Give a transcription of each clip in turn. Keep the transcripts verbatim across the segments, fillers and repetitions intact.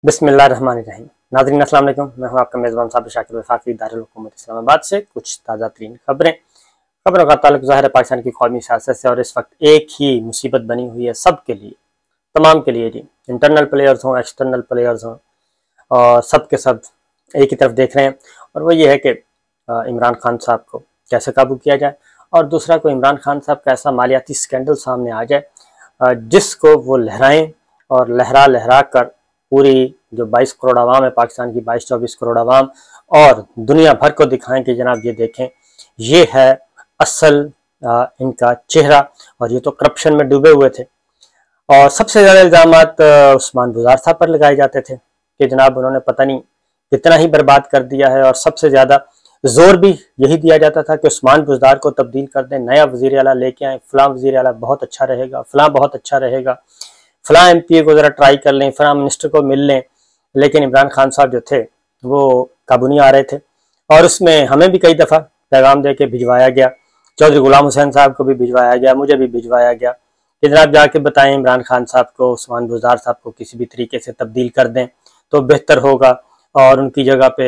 बिस्मिल्लाहिर्रहमानिर्रहीम। नाज़रीन अस्सलाम वालेकुम, मैं हूं आपका मेज़बान साबिर शाकिर वफाकी दारुल हुकूमत इस्लामाबाद से कुछ ताज़ा तरीन खबरें खबरों का ताल्लुक ज़ाहिर है पाकिस्तान की कौमी सियासत से और इस वक्त एक ही मुसीबत बनी हुई है सबके लिए, तमाम के लिए जी, इंटरनल प्लेयर्स हों, एक्सटर्नल प्लेयर्स हों, और सब के सब एक ही तरफ देख रहे हैं। और वो ये है कि इमरान खान साहब को कैसे काबू किया जाए, और दूसरा को इमरान खान साहब का ऐसा मालियाती स्कैंडल सामने आ जाए जिसको वो लहराएं और लहरा लहरा कर पूरी जो बाईस करोड़ आवाम है पाकिस्तान की, बाईस चौबीस करोड़ आवाम और दुनिया भर को दिखाएं कि जनाब ये देखें, ये है असल आ, इनका चेहरा। और ये तो करप्शन में डूबे हुए थे। और सबसे ज़्यादा इल्ज़ामात उस्मान बुज़दार साहब पर लगाए जाते थे कि जनाब उन्होंने पता नहीं कितना ही बर्बाद कर दिया है। और सबसे ज़्यादा जोर भी यही दिया जाता था कि उस्मान बुज़दार को तब्दील कर दें, नया वज़ीर आला लेके आए, फ़लाँ वज़ीर आला बहुत अच्छा रहेगा, फ़लाँ बहुत अच्छा रहेगा, फ़लाँ एम पी ए को ज़रा ट्राई कर लें, फ़लाँ मिनिस्टर को मिल लें। लेकिन इमरान खान साहब जो थे वो काबू नहीं आ रहे थे। और उसमें हमें भी कई दफ़ा पैगाम दे के भिजवाया गया, चौधरी गुलाम हुसैन साहब को भी भिजवाया गया, मुझे भी भिजवाया गया कि जनाब जाके बताएं इमरान खान साहब को, उस्मान बुज़दार साहब को किसी भी तरीके से तब्दील कर दें तो बेहतर होगा। और उनकी जगह पे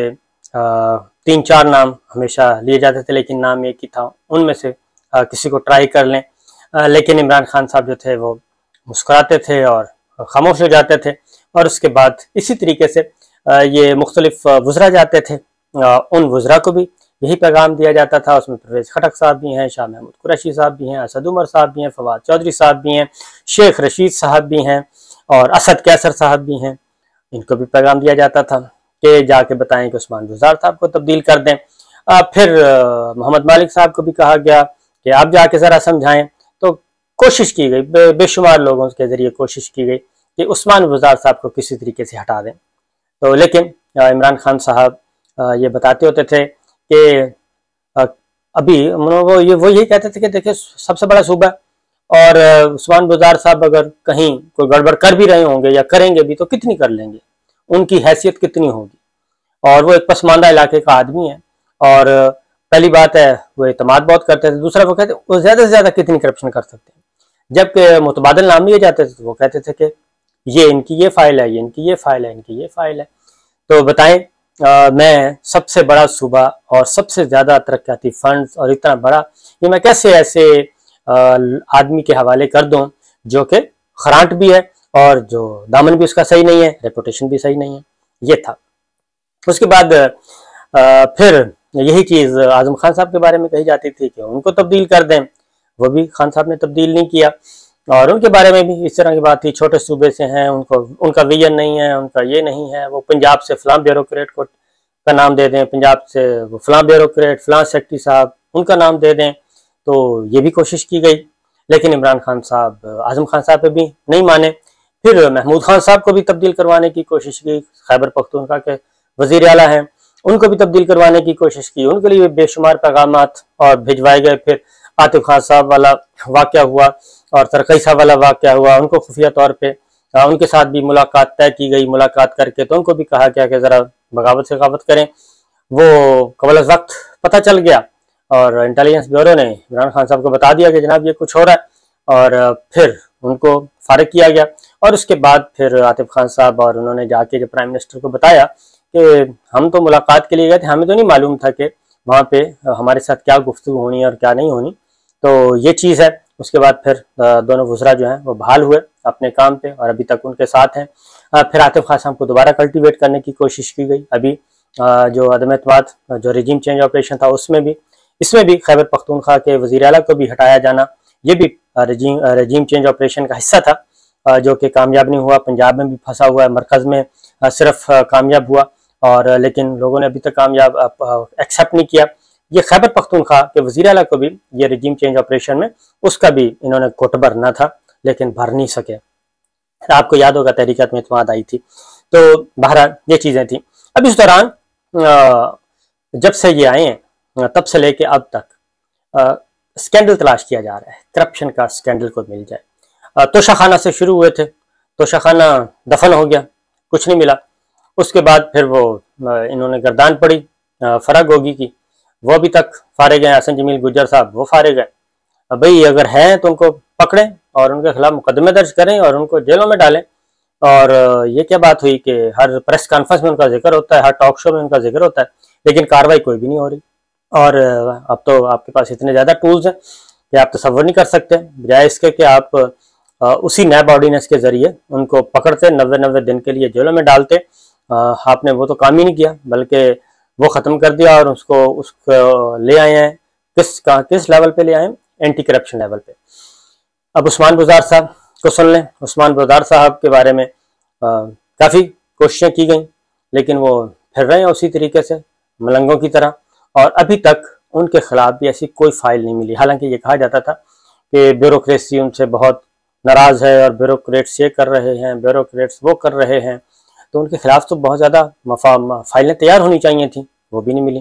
आ, तीन चार नाम हमेशा लिए जाते थे, लेकिन नाम एक ही था, उनमें से आ, किसी को ट्राई कर लें। आ, लेकिन इमरान खान साहब जो थे वो मुस्कुराते थे और खामोश हो जाते थे। और उसके बाद इसी तरीके से ये मुख्तलिफ वज़रा जाते थे, उन वज़रा को भी यही पैगाम दिया जाता था। उसमें परवेज़ खटक साहब भी हैं, शाह महमूद कुरैशी साहब भी हैं, असद उमर साहब भी हैं, फवाद चौधरी साहब भी हैं, शेख रशीद साहब भी हैं और असद कैसर साहब भी हैं। इनको भी पैगाम दिया जाता था कि जाके बताएं कि उस्मान बुज़दार साहब को तब्दील कर दें। फिर मोहम्मद मालिक साहब को भी कहा गया कि आप जाके ज़रा समझाएं। तो कोशिश की गई, बे, बेशुमार लोगों के ज़रिए कोशिश की गई कि उस्मान बुज़दार साहब को किसी तरीके से हटा दें। तो लेकिन इमरान खान साहब ये बताते होते थे कि अभी वो ये वो यही कहते थे कि देखिए सबसे बड़ा सूबा और उस्मान बुज़दार साहब अगर कहीं कोई गड़बड़ कर भी रहे होंगे या करेंगे भी तो कितनी कर लेंगे, उनकी हैसियत कितनी होगी। और वो एक पसमानदा इलाके का आदमी है। और पहली बात है वो एतमाद बहुत करते थे, दूसरा वो कहते वो ज़्यादा से ज़्यादा कितनी करप्शन कर सकते हैं। जबकि मुतबादल नाम लिए जाते थे तो वो कहते थे कि ये इनकी ये फाइल है, ये इनकी ये फाइल है, इनकी ये फाइल है। तो बताएं आ, मैं सबसे बड़ा सूबा और सबसे ज़्यादा तरक्याती फंड्स और इतना बड़ा ये मैं कैसे ऐसे आदमी के हवाले कर दूं जो कि खरांट भी है और जो दामन भी उसका सही नहीं है, रेपुटेशन भी सही नहीं है। ये था। उसके बाद आ, फिर यही चीज़ आज़म खान साहब के बारे में कही जाती थी कि उनको तब्दील कर दें, वो भी खान साहब ने तब्दील नहीं किया। और उनके बारे में भी इस तरह की बात थी, छोटे सूबे से हैं, उनको उनका विजन नहीं है, उनका ये नहीं है, वो पंजाब से फलां ब्यूरोक्रेट को का नाम दे दें, पंजाब से वो फलां ब्यूरोक्रेट, फलां सेक्रेटरी साहब उनका नाम दे दें। तो ये भी कोशिश की गई, लेकिन इमरान खान साहब आज़म खान साहब पे भी नहीं माने। फिर महमूद खान साहब को भी तब्दील करवाने की कोशिश की, खैबर पख्तूनख्वा के वज़ीर आला हैं, उनको भी तब्दील करवाने की कोशिश की, उनके लिए बेशुमार पैगामात और भिजवाए गए। फिर आतिफ खान साहब वाला वाक़या हुआ और तरकई साहब वाला वाक़या हुआ, उनको खुफिया तौर पे उनके साथ भी मुलाकात तय की गई। मुलाकात करके तो उनको भी कहा गया कि ज़रा बगावत से गावत करें। वो कबल वक्त पता चल गया और इंटेलिजेंस ब्यूरो ने इमरान खान साहब को बता दिया कि जनाब ये कुछ हो रहा है, और फिर उनको फारिग किया गया। और उसके बाद फिर आतिफ खान साहब और उन्होंने जाके जो प्राइम मिनिस्टर को बताया कि हम तो मुलाकात के लिए गए थे, हमें तो नहीं मालूम था कि वहाँ पे हमारे साथ क्या गुफ्तगू होनी और क्या नहीं होनी। तो ये चीज़ है। उसके बाद फिर दोनों वज़रा जो हैं वो बहाल हुए अपने काम पे और अभी तक उनके साथ हैं। फिर आतिफ खान साहब को दोबारा कल्टीवेट करने की कोशिश की गई। अभी जो अदम एतमाद जो रिजीम चेंज ऑपरेशन था उसमें भी, इसमें भी खैबर पख्तूनख्वा के वज़ीर आला को भी हटाया जाना, ये भी रिजीम रिजीम चेंज ऑपरेशन का हिस्सा था जो कि कामयाब नहीं हुआ। पंजाब में भी फंसा हुआ है, मरकज़ में सिर्फ कामयाब हुआ, और लेकिन लोगों ने अभी तक कामयाब एक्सेप्ट नहीं किया। ये खैबर पख्तूनख्वा के वज़ीर आला को भी ये रिजीम चेंज ऑपरेशन में उसका भी इन्होंने कोट भरना था, लेकिन भर नहीं सके। आपको याद होगा तहरीकत में इत्मीनान आई थी। तो बहरहाल ये चीज़ें थी। अब इस दौरान जब से ये आए हैं तब से लेके अब तक स्कैंडल तलाश किया जा रहा है, करप्शन का स्कैंडल को मिल जाए। तोशाखाना से शुरू हुए थे, तोशाखाना दफन हो गया, कुछ नहीं मिला। उसके बाद फिर वो इन्होंने गर्दान पड़ी फराग होगी की, वो अभी तक फारे गए। हसन जमील गुज्जर साहब वो फारे गए। भाई अगर हैं तो उनको पकड़ें और उनके खिलाफ मुकदमे दर्ज करें और उनको जेलों में डालें। और ये क्या बात हुई कि हर प्रेस कॉन्फ्रेंस में उनका जिक्र होता है, हर टॉक शो में उनका जिक्र होता है, लेकिन कार्रवाई कोई भी नहीं हो रही। और अब तो आपके पास इतने ज़्यादा टूल्स हैं कि आप तसव्वुर नहीं कर सकते, बजाय इसके कि आप उसी नैब ऑर्डिनेंस के जरिए उनको पकड़ते, नब्बे नब्बे दिन के लिए जेलों में डालते। आपने वो तो काम ही नहीं किया, बल्कि वो ख़त्म कर दिया और उसको उसको ले आए हैं किस कहाँ किस लेवल पे ले आए हैं, एंटी करप्शन लेवल पे। अब उस्मान बुज़दार साहब को सुन लें। उस्मान बुज़दार साहब के बारे में काफ़ी कोशिशें की गई, लेकिन वो फिर रहे हैं उसी तरीके से मलंगों की तरह, और अभी तक उनके खिलाफ भी ऐसी कोई फाइल नहीं मिली। हालांकि ये कहा जाता था कि ब्यूरोक्रेसी उनसे बहुत नाराज़ है और ब्यूरोक्रेट्स ये कर रहे हैं, ब्यूरोक्रेट्स वो कर रहे हैं, तो उनके खिलाफ तो बहुत ज़्यादा फाइलें तैयार होनी चाहिए थी, वो भी नहीं मिली।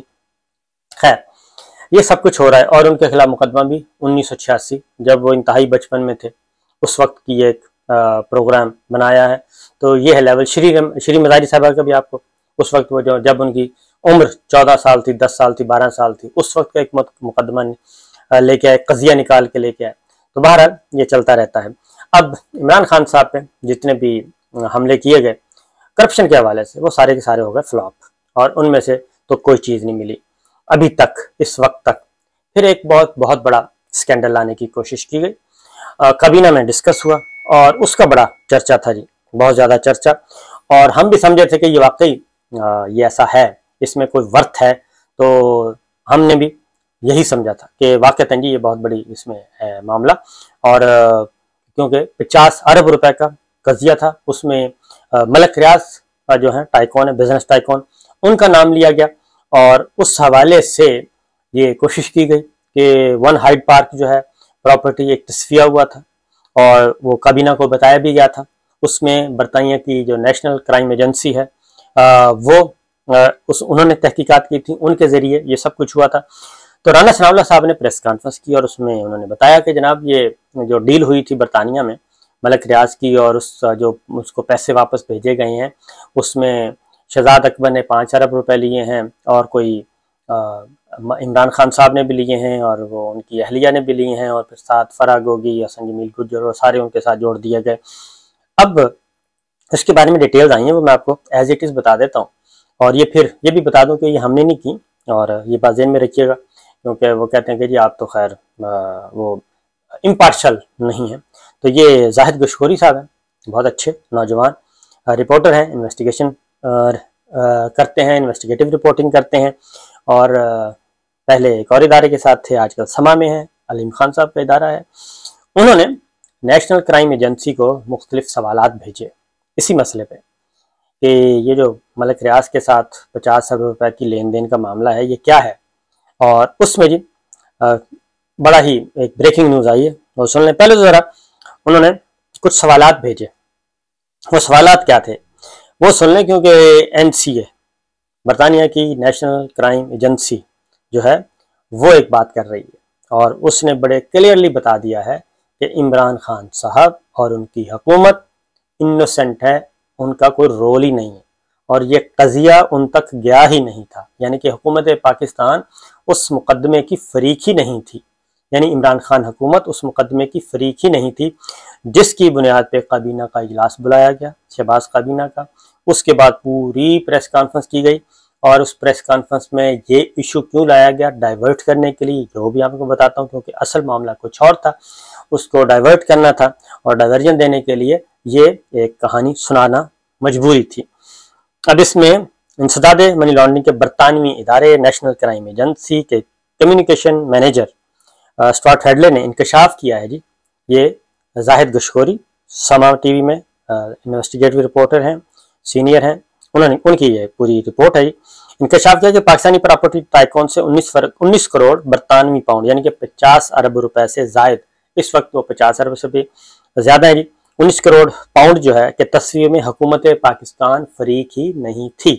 खैर, ये सब कुछ हो रहा है और उनके खिलाफ मुकदमा भी उन्नीस सौ छियासी, जब वो इंतहाई बचपन में थे, उस वक्त की एक प्रोग्राम बनाया है। तो ये है लेवल। श्री श्री मज़ारी साहबा का भी आपको उस वक्त वो जो जब उनकी उम्र चौदह साल थी, दस साल थी, बारह साल थी, उस वक्त का एक मुकदमा लेके आए, कजिया निकाल के लेके आए। तो बहरहाल ये चलता रहता है। अब इमरान खान साहब पे जितने भी हमले किए गए करप्शन के हवाले से, वो सारे के सारे हो गए फ्लॉप, और उनमें से तो कोई चीज़ नहीं मिली अभी तक, इस वक्त तक। फिर एक बहुत बहुत बड़ा स्कैंडल लाने की कोशिश की गई, काबीना में डिस्कस हुआ और उसका बड़ा चर्चा था जी, बहुत ज़्यादा चर्चा, और हम भी समझे थे कि ये वाकई ये ऐसा है, इसमें कोई वर्थ है। तो हमने भी यही समझा था कि वाकई जी ये बहुत बड़ी इसमें है मामला, और क्योंकि पचास अरब रुपए का कजिया था, उसमें मलक रियाज जो है टाइकॉन है, बिजनेस टाइकॉन, उनका नाम लिया गया, और उस हवाले से ये कोशिश की गई कि वन हाइड पार्क जो है प्रॉपर्टी एक तस्फिया हुआ था, और वो काबीना को बताया भी गया था। उसमें बरतानिया की जो नेशनल क्राइम एजेंसी है आ, वो आ, उस उन्होंने तहकीकात की थी, उनके ज़रिए ये सब कुछ हुआ था। तो राना सनाउल्लाह साहब ने प्रेस कॉन्फ्रेंस की और उसमें उन्होंने बताया कि जनाब ये जो डील हुई थी बरतानिया में मलक रियाज की, और उस जो उसको पैसे वापस भेजे गए हैं, उसमें शहजाद अकबर ने पाँच अरब रुपए लिए हैं, और कोई इमरान खान साहब ने भी लिए हैं, और वो उनकी अहलिया ने भी लिए हैं, और फिर साथ फराग होगी, हसन जमील गुज्जर, और सारे उनके साथ जोड़ दिए गए। अब इसके बारे में डिटेल्स आई हैं, वो मैं आपको एज इट इज़ बता देता हूँ, और ये फिर ये भी बता दूं कि ये हमने नहीं की, और ये बात ज़हन में रखिएगा, क्योंकि वो कहते हैं कि जी आप तो खैर वो इम्पार्शल नहीं है। तो ये जाहिद गशकोरी साहब हैं, बहुत अच्छे नौजवान रिपोर्टर हैं, इन्वेस्टिगेशन करते हैं, इन्वेस्टिगेटिव रिपोर्टिंग करते हैं, और पहले एक और इदारे के साथ थे, आजकल समा में है, अलीम खान साहब का इदारा है। उन्होंने नेशनल क्राइम एजेंसी को मुख्तलिफ सवालात भेजे इसी मसले पे कि ये जो मलक रियाज के साथ पचास अरब रुपए की लेन देन का मामला है, ये क्या है। और उसमें जी आ, बड़ा ही एक ब्रेकिंग न्यूज़ आई है, वो सुन लें। पहले तो ज़रा उन्होंने कुछ सवालात भेजे, वो सवालात क्या थे वो सुन लें, क्योंकि एन सी ए बरतानिया की नेशनल क्राइम एजेंसी जो है वो एक बात कर रही है, और उसने बड़े क्लियरली बता दिया है कि इमरान खान साहब और उनकी हुकूमत इनोसेंट है, उनका कोई रोल ही नहीं है, और ये कज़िया उन तक गया ही नहीं था। यानी कि हुकूमत पाकिस्तान उस मुकदमे की फरीक ही नहीं थी, यानी इमरान खान हुकूमत उस मुकदमे की फरीक ही नहीं थी, जिसकी बुनियाद पे काबीना का इजलास बुलाया गया, शहबाज काबीना का। उसके बाद पूरी प्रेस कॉन्फ्रेंस की गई, और उस प्रेस कॉन्फ्रेंस में ये इशू क्यों लाया गया, डाइवर्ट करने के लिए, जो भी आपको बताता हूँ, क्योंकि असल मामला कुछ और था, उसको डाइवर्ट करना था, और डाइवर्जन देने के लिए ये एक कहानी सुनाना मजबूरी थी। अब इसमें इंसदाद मनी लॉन्ड्रिंग के बरतानवी इदारे नेशनल क्राइम एजेंसी के कम्युनिकेशन मैनेजर स्टुअर्ट हेडले ने इंकशाफ किया है जी। ये जाहिद गशकोरी समा टीवी में इन्वेस्टिगेटिव रिपोर्टर हैं, सीनियर हैं, उन्होंने उनकी ये पूरी रिपोर्ट है। इंकशाफ किया कि पाकिस्तानी प्रॉपर्टी टाइकॉन से उन्नीस करोड़ बरतानवी पाउंड यानी कि पचास अरब रुपए से जायद, इस वक्त वो पचास अरब से भी ज्यादा है जी, उन्नीस करोड़ पाउंड जो है कि तस्वीर में हुकूमत पाकिस्तान फरीक ही नहीं थी।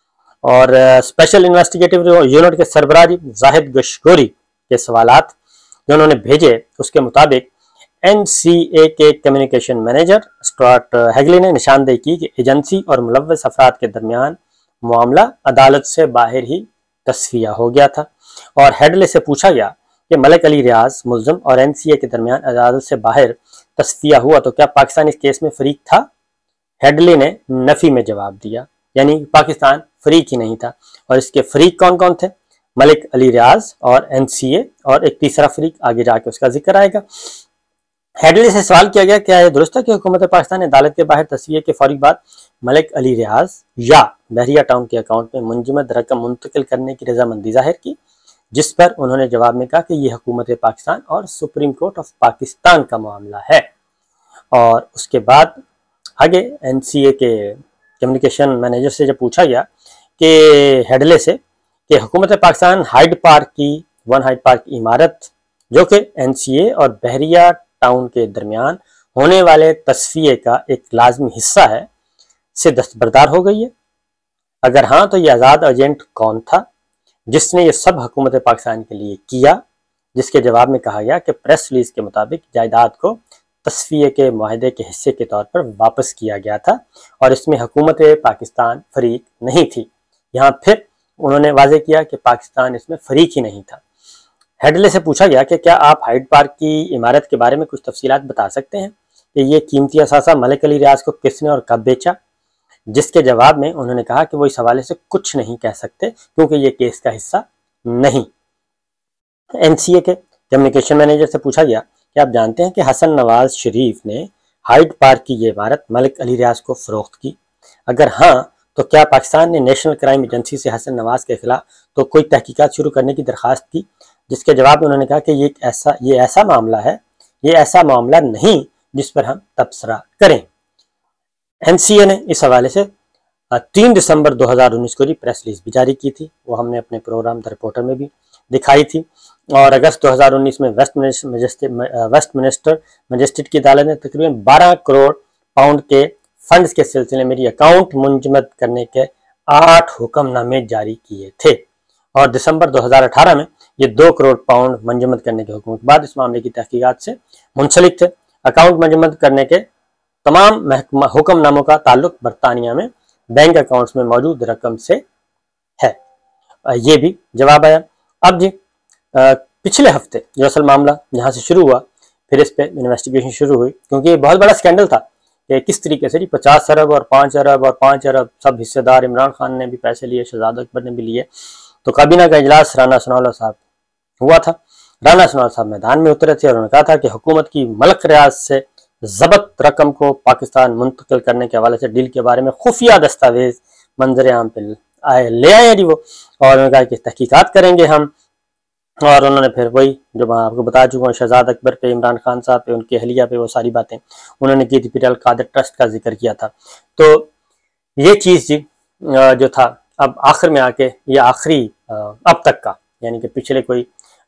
और स्पेशल इन्वेस्टिगेटिव यूनिट के सरबराह जाहिद गशकोरी के सवालात जो उन्होंने भेजे, उसके मुताबिक एन सी ए के कम्युनिकेशन मैनेजर स्टुअर्ट हेगले ने निशानदेही की कि एजेंसी और मुलव्वस अफराद के दरमियान मामला अदालत से बाहर ही तस्फिया हो गया था, और हेडले से पूछा गया कि मलक अली रियाज मुल्ज़िम और एन सी ए के दरमियान अदालत से बाहर तस्फिया हुआ तो क्या पाकिस्तान इस केस में फरीक था। हेडली ने नफी में जवाब दिया, यानी पाकिस्तान फरीक ही नहीं था। और इसके फरीक कौन कौन थे? मलिक अली रियाज और एनसीए, और एक तीसरा फरीक आगे जाके उसका जिक्र आएगा। हेडली से सवाल किया गया, क्या यह दुरुस्त है कि हुकूमत पाकिस्तान ने अदालत के बाहर तस्वीर के फौरी बाद मलिक अली रियाज या बहरिया टाउन के अकाउंट में मुंजमद रकम मुंतकिल करने की रजामंदी जाहिर की, जिस पर उन्होंने जवाब में कहा कि यह हुकूमत पाकिस्तान और सुप्रीम कोर्ट ऑफ पाकिस्तान का मामला है। और उसके बाद आगे एनसीए के कम्युनिकेशन मैनेजर से जब पूछा गया कि हेडले से कि हुकूमत पाकिस्तान हाइड पार्क की वन हाइड पार्क की इमारत जो कि एनसीए और बहरिया टाउन के दरमियान होने वाले तस्फिये का एक लाजमी हिस्सा है, से दस्तबरदार हो गई है? अगर हाँ तो ये आज़ाद एजेंट कौन था जिसने ये सब हुकूमत पाकिस्तान के लिए किया? जिसके जवाब में कहा गया कि प्रेस रिलीज के मुताबिक जायदाद को तस्फिये के माहदे के हिस्से के तौर पर वापस किया गया था और इसमें हुकूमत पाकिस्तान फरीक नहीं थी। यहाँ फिर उन्होंने वाजे किया कि पाकिस्तान इसमें फरीक ही नहीं था। हेडले से पूछा गया कि क्या आप हाइड पार्क की इमारत के बारे में कुछ तफसीलात बता सकते हैं कि ये कीमती असासा मलिक अली रियाज को किसने और कब बेचा? जिसके जवाब में उन्होंने कहा कि वो इस हवाले से कुछ नहीं कह सकते क्योंकि ये केस का हिस्सा नहीं। एनसीए के कम्युनिकेशन मैनेजर से पूछा गया कि आप जानते हैं कि हसन नवाज शरीफ ने हाइड पार्क की ये इमारत मलिक अली रियाज को फरोख्त की? अगर हाँ तो क्या पाकिस्तान ने नेशनल क्राइम एजेंसी से हसन नवाज के खिलाफ तो कोई तहकीकात शुरू करने की दरख्वास्त की? जिसके जवाब में उन्होंने कहा कि ये ऐसा ये ऐसा मामला है ये ऐसा मामला नहीं जिस पर हम तबसरा करें। एनसीए ने इस हवाले से तीन दिसंबर दो हज़ार उन्नीस को प्रेस रिलीज भी जारी की थी, वो हमने अपने प्रोग्राम द रिपोर्टर में भी दिखाई थी। और अगस्त दो हज़ार उन्नीस में वेस्ट वेस्टमिनिस्टर मजिस्ट्रेट की अदालत ने तकरीबन बारह करोड़ पाउंड के फंड्स के सिलसिले में अकाउंट मुंजमद करने के आठ हुक्मनामे जारी किए थे और दिसंबर दो हज़ार अठारह में ये दो करोड़ पाउंड मुंजमद करने के हुक्म के बाद इस मामले की तहकीकात से मुंसलिक थे। अकाउंट मुंजमद करने के तमाम हुक्मनामों का ताल्लुक बरतानिया में बैंक अकाउंट्स में मौजूद रकम से है, ये भी जवाब आया। अब जी पिछले हफ्ते जो असल मामला यहाँ से शुरू हुआ, फिर इस पे इन्वेस्टिगेशन शुरू हुई क्योंकि ये बहुत बड़ा स्कैंडल था कि किस तरीके से जी पचास अरब और पाँच अरब और पाँच अरब सब हिस्सेदार, इमरान खान ने भी पैसे लिए, शहजाद अकबर ने भी लिए। तो काबीना का इजलास राना सनाउल्लाह साहब हुआ था। राना सनाउल्लाह साहब मैदान में उतरे थे और उन्होंने कहा था कि हुकूमत की मलक रियाज से जबत रकम को पाकिस्तान मुंतकिल करने के हवाले से डील के बारे में खुफिया दस्तावेज मंजर आम पे आए ले आए जी वो, और उन्होंने कहा कि तहकीकात करेंगे हम। और उन्होंने फिर वही जो मैं आपको बता चुका हूँ, शहजाद अकबर पे, इमरान खान साहब पे, उनके अहलिया पे, वो सारी बातें उन्होंने की थी। फिर अल कादिर ट्रस्ट का जिक्र किया था। तो ये चीज़ जी जो था अब आखिर में आके ये आखिरी अब तक का, यानी कि पिछले कोई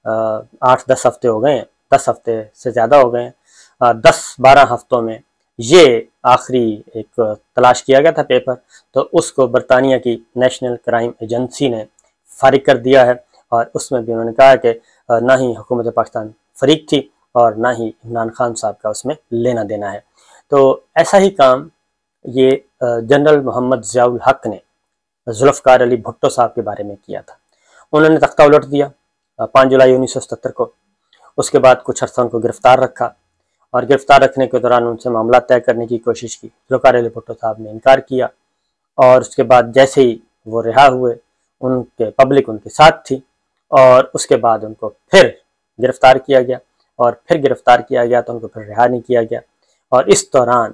आठ दस हफ्ते हो गए हैं, दस हफ्ते से ज़्यादा हो गए हैं, दस बारह हफ्तों में ये आखिरी एक तलाश किया गया था पेपर, तो उसको बरतानिया की नेशनल क्राइम एजेंसी ने फारिग कर दिया है। और उसमें भी उन्होंने कहा कि ना ही हुकूमत पाकिस्तान फरीक थी और ना ही इमरान खान साहब का उसमें लेना देना है। तो ऐसा ही काम ये जनरल मोहम्मद ज़ियाउल हक ने जुल्फ़िकार अली भुट्टो साहब के बारे में किया था। उन्होंने तख्ता उलट दिया पाँच जुलाई उन्नीस सौ सत्तर को। उसके बाद कुछ अर्सा उनको गिरफ्तार रखा और गिरफ्तार रखने के दौरान उनसे मामला तय करने की कोशिश की। जुल्फ़िकार अली भुट्टो साहब ने इनकार किया और उसके बाद जैसे ही वो रिहा हुए, उनके पब्लिक उनके साथ थी और उसके बाद उनको फिर गिरफ्तार किया गया और फिर गिरफ्तार किया गया तो उनको फिर रिहा नहीं किया गया। और इस दौरान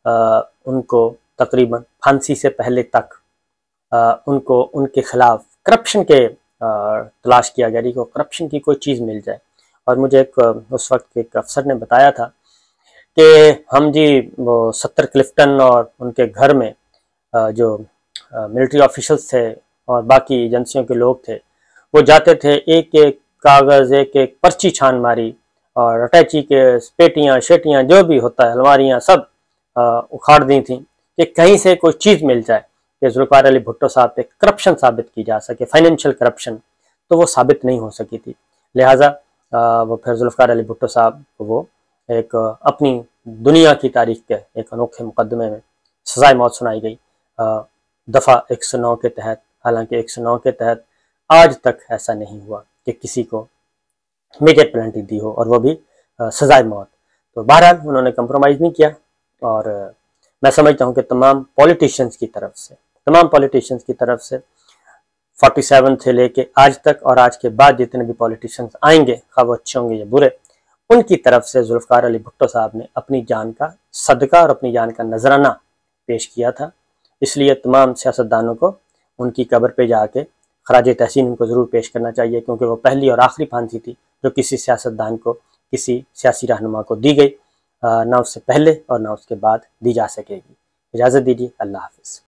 उनको तकरीबन फांसी से पहले तक आ, उनको उनके खिलाफ करप्शन के आ, तलाश किया गया कि करप्शन की कोई चीज़ मिल जाए। और मुझे एक उस वक्त एक अफसर ने बताया था कि हम जी वो सत्तर क्लिफ्टन और उनके घर में आ, जो मिलिट्री ऑफिशल्स थे और बाकी एजेंसियों के लोग थे, वो जाते थे, एक एक कागज़, एक एक पर्ची छान मारी और अटैची के पेटियाँ शेटियाँ जो भी होता है, अलमारियाँ सब उखाड़ दी थी कि कहीं से कोई चीज़ मिल जाए कि जुल्फ़िकार अली भुट्टो साहब पे करप्शन साबित की जा सके, फाइनेंशियल करप्शन, तो वो साबित नहीं हो सकी थी। लिहाजा वो फिर जुल्फ़िकार अली भुट्टो साहब को वो एक अपनी दुनिया की तारीख के एक अनोखे मुकदमे में सज़ाए मौत सुनाई गई दफ़ा एक सौ नौ के तहत। हालांकि एक सौ नौ के तहत आज तक ऐसा नहीं हुआ कि किसी को मेजर पेनल्टी दी हो और वो भी सज़ाए मौत। तो बहरहाल उन्होंने कंप्रोमाइज़ नहीं किया और मैं समझता हूँ कि तमाम पॉलिटिशियंस की तरफ से तमाम पॉलिटिशियंस की तरफ से सैंतालीस से लेके आज तक और आज के बाद जितने भी पॉलिटिशियंस आएंगे, खा वो अच्छे होंगे या बुरे, उनकी तरफ से जुल्फ़िकार अली भुट्टो साहब ने अपनी जान का सदका और अपनी जान का नजराना पेश किया था। इसलिए तमाम सियासतदानों को उनकी कब्र पे जाके खराज तहसीन उनको ज़रूर पेश करना चाहिए, क्योंकि वो पहली और आखिरी फांसी थी जो किसी सियासतदान को, किसी सियासी रहनुमा को दी गई, ना उससे पहले और ना उसके बाद दी जा सकेगी। इजाज़त दीजिए, अल्लाह हाफ़िज़।